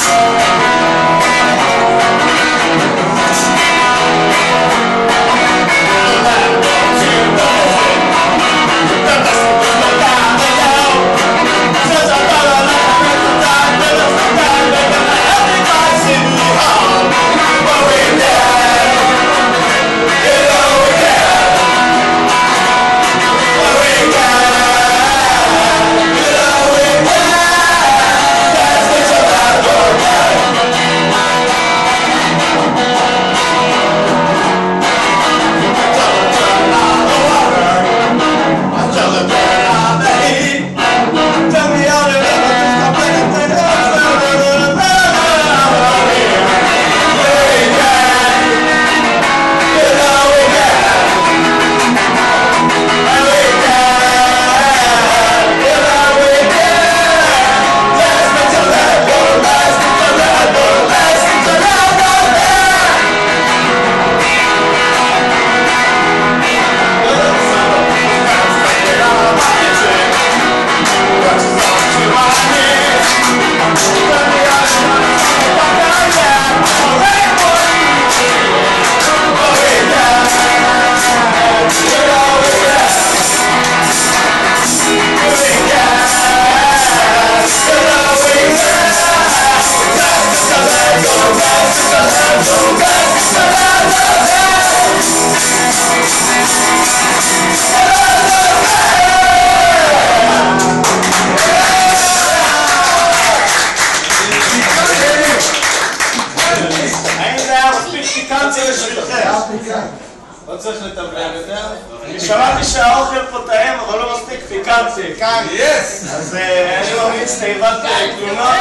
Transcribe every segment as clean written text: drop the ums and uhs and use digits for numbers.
לא צריך לטבלם יותר. אני שמעתי שהאוכל פה טעים, אבל לא מספיק פיקנטי. אז אני ממליץ תיבת תלונות.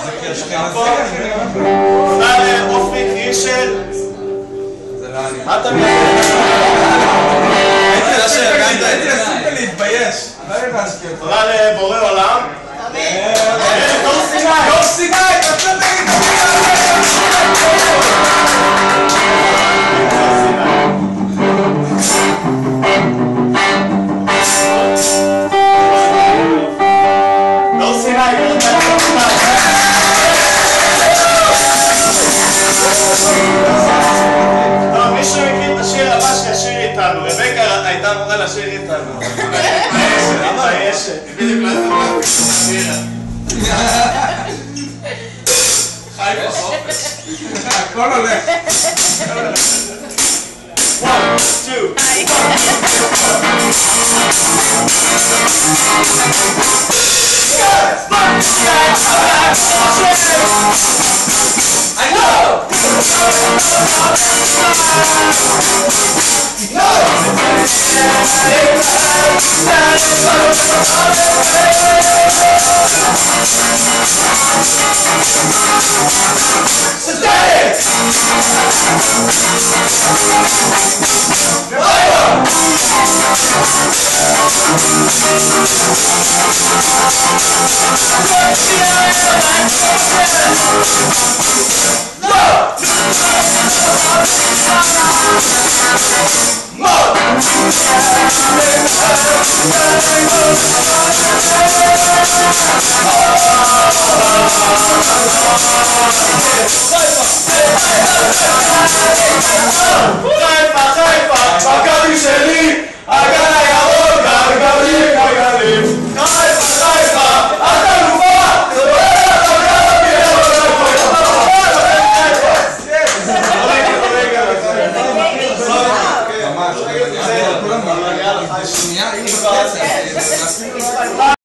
תודה לאופי קרישל. מה אתה מייצא? הייתי לסופר להתבייש. תודה לבורא עולם. דור סיני! דור סיני! טוב, מי שמכיר את השיר הבא שישיר איתנו, רבקה הייתה אמורה לשיר איתנו. מתביישת. חיפה חופש. הכל הולך. 1, 2, I know! חיפה, מכבי שלי, הגן הירוק, גלגלים, גלגלים. חיפה, אתה אלופה! ממש, שנייה,